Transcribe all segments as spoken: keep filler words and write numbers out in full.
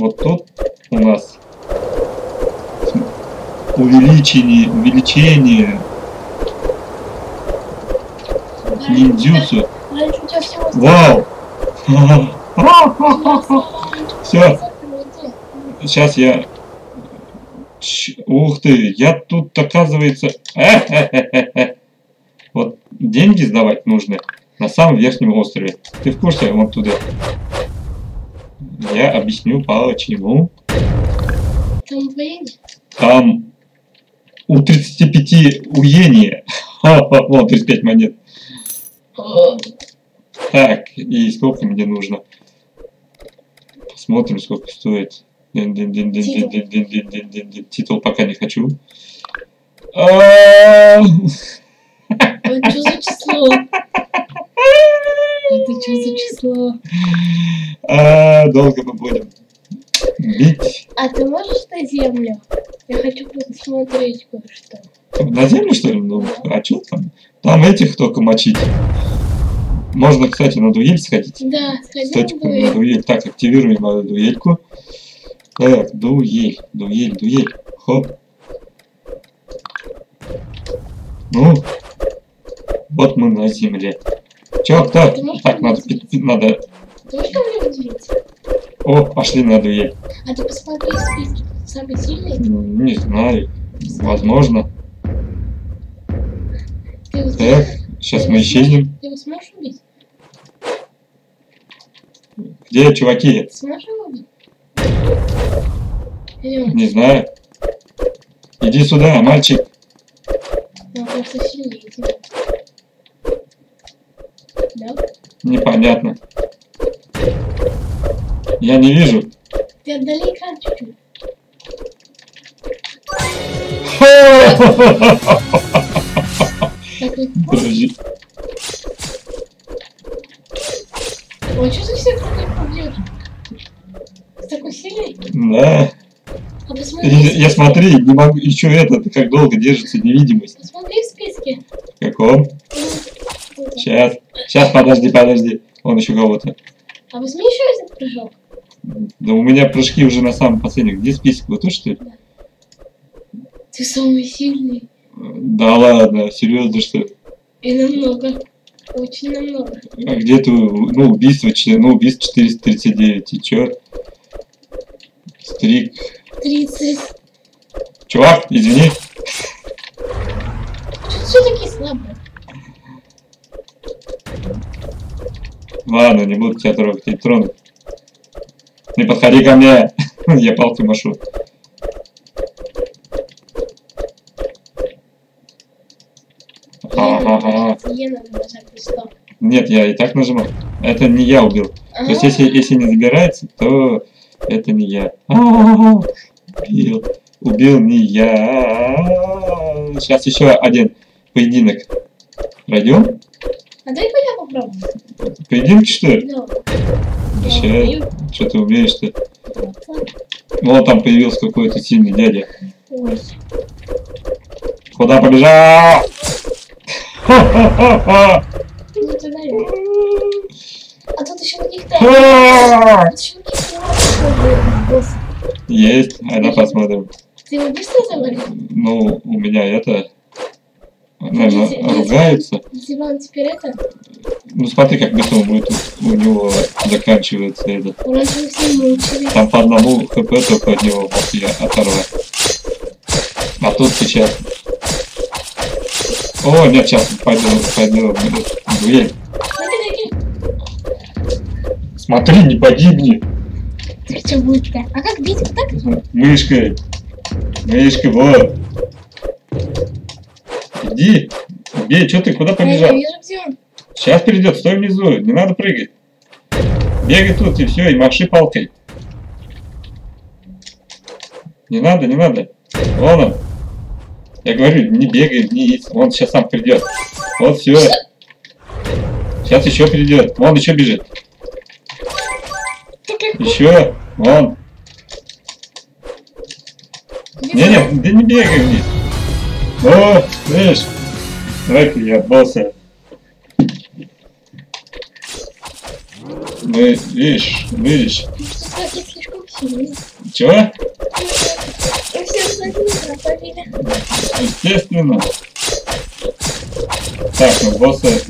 вот тут у нас увеличение, увеличение ниндзюцу. Раньше у тебя всего... Вау! Все. Сейчас я... Ч... Ух ты, я тут, оказывается... Вот деньги сдавать нужно на самом верхнем острове. Ты в курсе? Вон туда. Я объясню, почему. Там военные? Там у тридцати пяти уения. Вон, тридцать пять монет. Так, и сколько мне нужно? Посмотрим, сколько стоит. Дин -дин -дин -дин -дин -дин -дин -дин -дин -дин -дин. Титул пока не хочу. Это что за число? Это что за число? А, долго мы будем бить. А ты можешь на землю? Я хочу посмотреть кое-что. На землю, что ли? Ну, а что там? Там этих только мочить. Можно, кстати, на дуэль сходить. Да, сходи Кстати, на дуэль. на дуэль. Так, активируем мою дуэльку. Так, дуэль, дуэль, дуэль. Хоп. Ну, вот мы на земле. Чё, кто? Так, надо, надо... Ты можешь ко мне выделиться? О, пошли на дуэль. А ты посмотри список. Самый сильный? Не знаю. Возможно. Ты его Так, сейчас мы исчезнем. Ты его сможешь убить? Где чуваки? Ты сможешь его убить? Идем. Не знаю. Иди сюда, мальчик. Он просто сильнее тебя. Да? Непонятно. Я не вижу. Ты отдали экран чуть-чуть. Так, вот. Подожди. Ой, что ты всех такой побьешь? Ты такой сильный? Да. А посмотри, Я, я смотри, не могу. Еще это, как долго держится невидимость. посмотри в списке. В каком? Вот. Сейчас. Сейчас, подожди, подожди. Он еще кого-то. А возьми еще один прыжок. Да у меня прыжки уже на самом последнем. Где список? Вот тут, что ли? Ты самый сильный. Да ладно, серьезно, что ли? И намного. Очень намного. А где ты, ну, убийство, ч- ну, убийство четыреста тридцать девять, и чё? Стрик. тридцать. Чувак, извини. Что все такие слабые? Ладно, не буду тебя трогать, не трону. Не подходи ко мне. Я палкой машу. Ага. Е надо нажать листок. Нет, я и так нажимал. Это не я убил. То есть, если, если не забирается, то это не я. А-а-а. Убил. Убил не я. Сейчас еще один поединок. Пройдем? А дай-ка я попробую. Поединок, что ли? Да. Сейчас. Что ты умеешь-то? Вот. Вот там появился какой-то сильный дядя. Ой. Куда побежал? Ха-ха-ха-ха! Ну ты дай. А тут еще каких-то... Ха! Тут еще каких-то... босс. Есть, айда посмотрим. Ты его быстро завалил? Ну, у меня это... Наверное, Если- ругаются. Если он теперь это... Ну смотри, как быстро он будет у него заканчивается этот. Он раньше все мучили. Там по одному хп только от него мог я оторвать. А тут сейчас... О, нет, сейчас пойду, пойду в дуэль. Смотри, не погибни. Так что будет-то? А как бить? Вот так? Мышкой. Мышкой, вот. Иди. Бей, что ты, куда А я побежал? не вижу, где он. Сейчас перейдет, стой внизу, не надо прыгать. Бегай тут и все, и маши палкой. Не надо, не надо. Вон он. Я говорю, не бегай вниз. Он сейчас сам придет. Вот все. Сейчас еще придет. Вон еще бежит. Еще. Вон. Не-не, да не бегай вниз. О, видишь? Давай-ка я босса. Мы, видишь, видишь. Что-то слишком Чего? Все остальные пропали. Естественно. Так, ну боссы.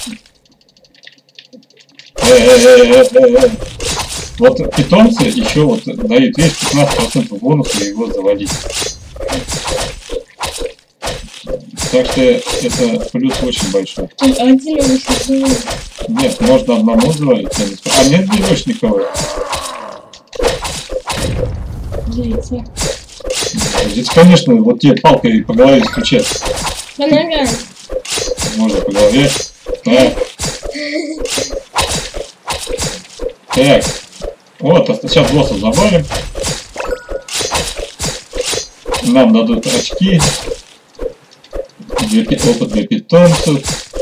Э-э-э-э-э. Вот питомцы еще вот дают, видишь, пятнадцать процентов бонуса его завалить. Так что это плюс очень большой. Один или Нет, можно одному завалить. А нет, здесь никого. Яйца. Здесь, конечно, вот тебе палкой по голове стучат. По ногам. Можно по голове. Так. Так. Вот, сейчас босса завалим. Нам дадут очки. Для, опыт для питомцев.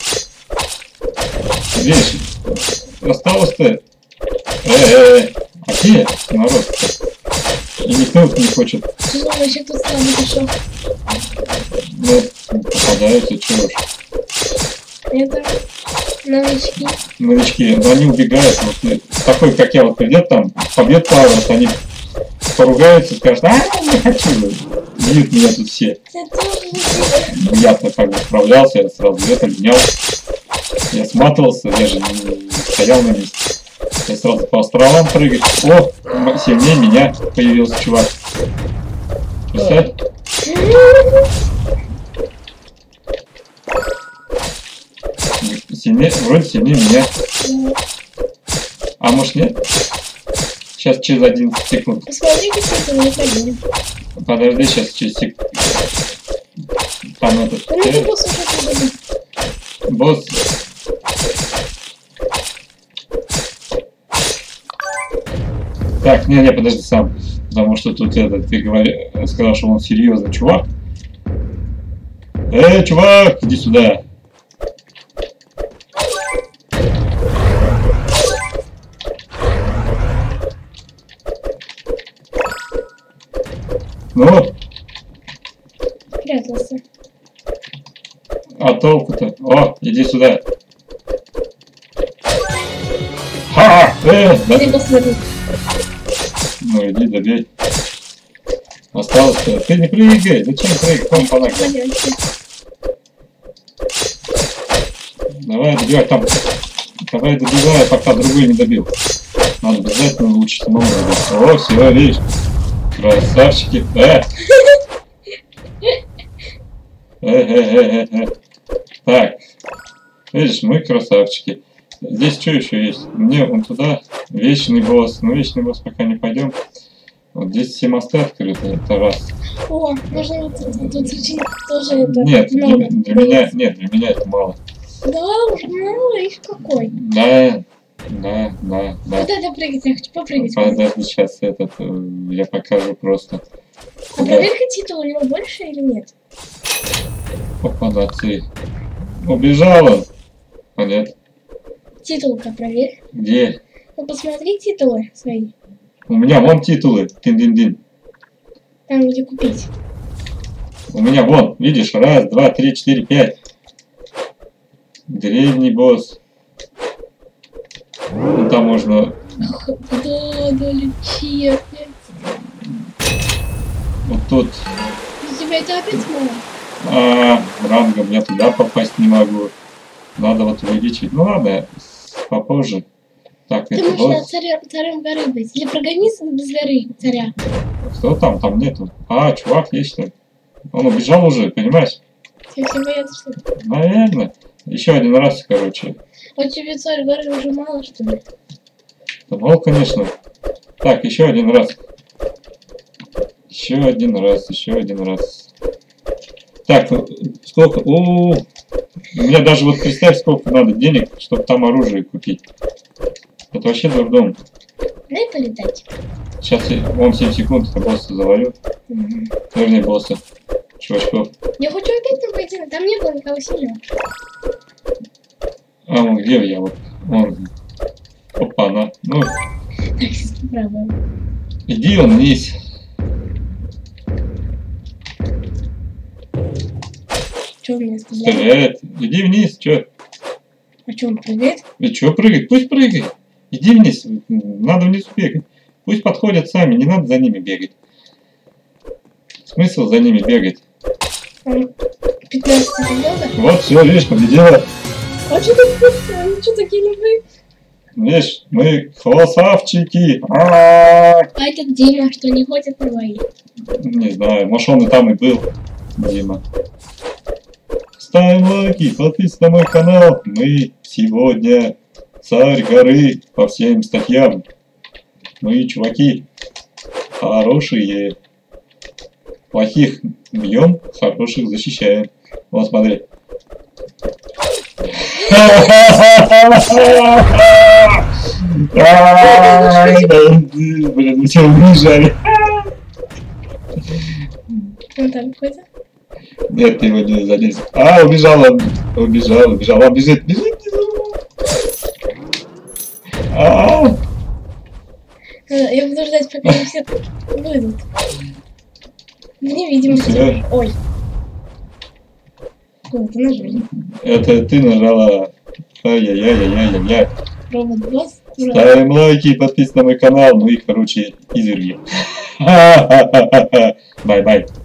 Видишь, осталось-то... Э-э-э. А где народ-то? И никто не хочет. Ну, вообще тут сам пришел. Ну, попадаются, чего ж. Это новички. Новички, но они убегают. Вот, такой, как я, вот придет там, побьет паверс, они поругаются, скажут, а, не хочу. Бьют меня тут все. Я-то как бы справлялся, я сразу это менял. Я сматывался, я же не стоял на месте. Я сразу по островам прыгать. О, сильнее меня появился чувак. Представь? Сильнее, вроде сильнее меня. А может нет? Сейчас через одиннадцать секунд. Посмотри, как это не ходили. Подожди, сейчас через секунд. Там этот... Ну, это босс уже победил. Босс. Так, не-не, подожди сам. Потому что тут этот, ты говори, сказал, что он серьезный чувак. Эй, чувак, иди сюда. Ну? Прятался. А толку-то? О, иди сюда. Ха! Э, да. Ты посмотри. Ну иди, добей. Осталось-то. Ты не прыгай. Зачем прыгать? Вон по ногам. Давай добивай там. Давай добивай, пока другой не добил. Надо обязательно лучше самому добить. О, все, видишь. Красавчики. Э! Э-э-э-э-э. Так. Видишь, мы красавчики. Здесь что еще есть? Мне вон туда. Вечный босс. Но вечный босс пока не пойдем. Вот здесь все мосты открыты. Это раз. О, можно вот тут очень тоже это. Нет, для, много. для меня, нет, для меня это мало. Да, уже мало, их какой. Да, да, да, да. Вот это прыгать, я хочу попрыгать. Подожди, сейчас этот, э, я покажу просто. А проверка титула у него больше или нет? Опа, да, ты. Убежала. А нет. Титул-ка проверь. Где? Ну посмотри титулы свои. У меня вон титулы. Тин-дин-дин. Там где купить. У меня вон, видишь, раз, два, три, четыре, пять. Древний босс. Ну, там можно... Да, да, лечи опять. Вот тут... У тебя это опять мало? А, рангом я туда попасть не могу. Надо вот вылечить. Ну ладно, попозже. Так, Ты это можешь на босс. царя, царем горы быть. Или прогониться без горы царя. Что там? Там нету. А, чувак есть что ли? Он убежал уже, понимаешь? Все все боятся, что ли? Наверное. Еще один раз, короче. А тебе царь горы уже мало, что ли? Ну, конечно. Так, еще один раз. Еще один раз, еще один раз. Так, сколько? У, -у, -у. У меня даже вот представь, сколько надо денег, чтобы там оружие купить. Это вообще дурдом. Дай полетать. Сейчас я, вон семь секунд, я босса завалю. Угу. Вернее, босса. Чувачков. Я хочу опять там пойти, но там не было никого сильного. А, вон где я? Вот. Вон. Опа, на. Ну, Так, сейчас попробуем. иди он вниз. Что у меня стреляет? Стреляет. Иди вниз, чё? А что он прыгает? И чё прыгать? Пусть прыгает. Иди вниз. Надо вниз бегать. Пусть подходят сами, не надо за ними бегать. Смысл за ними бегать? пятнадцать секунд. Вот, все, видишь, победила. А что ты что такие любые? Видишь, мы красавчики. А-а-а. А этот Дима, что не ходит на бои? Не знаю, может он и там и был, Дима. Ставим лайки, подписывайтесь на мой канал. Мы сегодня царь горы по всем статьям. Мы, чуваки, хорошие. Плохих бьем, хороших защищаем. Вот смотри. Блин, мы тебя убежали. Он там какой-то? Нет, ты его не залез. А, убежал он. Убежал, убежал. Он бежит, бежит, бежит. А, я буду ждать, пока они все выйдут. Невидимость. Ой. Куда-то нажали. это ты нажала. Ай-яй-яй-яй-яй-яй. Робот-босс. Ставим лайки, подписывайтесь на мой канал. Ну и, короче, изерги. Бай-бай.